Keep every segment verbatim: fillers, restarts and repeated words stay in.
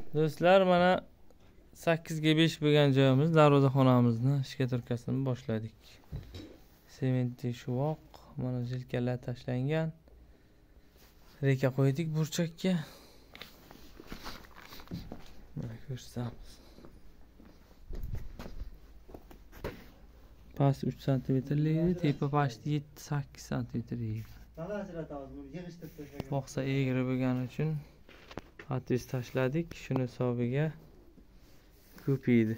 Do'stlar, mana sakkiz ga besh bo'lgan joyimiz darvozaxonamizni ishga turtkasini boshladik. Sementli shuvoq, mana jilkalar tashlangan. Reka qo'ydik burchakka. Mana ko'rsatamiz. Past uch santimetrlik edi, tepa pasti yetti sakkiz santimetr edi. Boqsa egri bo'lgani uchun atvis tashladik, shuni hisobiga ko'paydi.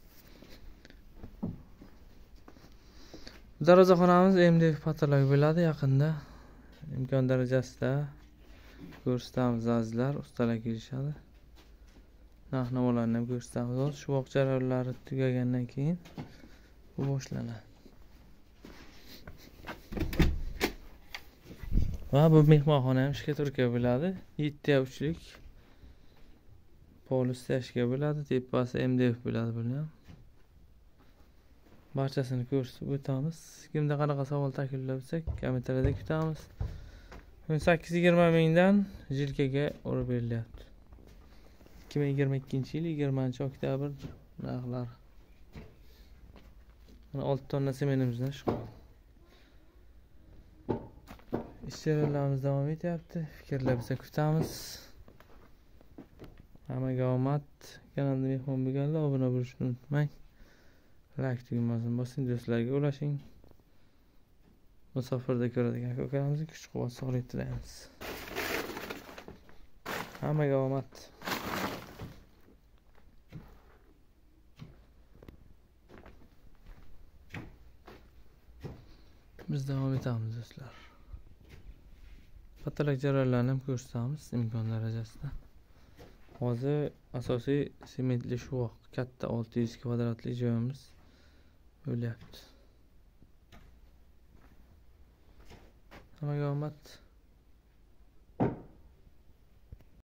Darvozaxonamiz M D F patolog bo'ladi yaqinda. Imkon darajasida ko'rsatamiz azizlar, ustalar kelishadi. Narx-navolarni ham ko'rsatamiz. Shuvoq jarayonlari tugagandan keyin bu boshlanadi. Va bu mehmonxona ham ishga turka bo'ladi. yetti ga uchlik polis tashga bo'ladi, tepasi M D F bo'ladi buni ham. Barchasini ko'rsatib o'tamiz. Kimda qanaqa savol takliflar bo'lsa, kommentariyada kutamiz. o'n sakkiz yigirma mingdan jilkaga urib berilyapti. ikki ming yigirma ikkinchi yil yigirmanchi oktyabr narxlari. Mana olti tonna sementimizdan shu. Ish jarayonlarimiz davom etyapti. Fikrlar bo'lsa kutamiz. Hammaga omad. Kanalimga mehmon bo'lganlar obuna bo'lishni unutmang. Like tugmasini bosing, do'stlarga ulashing. Musofirda ko'radigan aka-ukamizga kuch-quvvat, sog'lik tilaymiz. Hammaga omad. Biz davom etamiz do'stlar. Patolog jarayonlarni ham ko'rsatamiz imkon darajasida. Hozir asosiy sementli shuvoq, katta olti yuz kvadratli joyimiz bo'lyapti. Hammaga omad.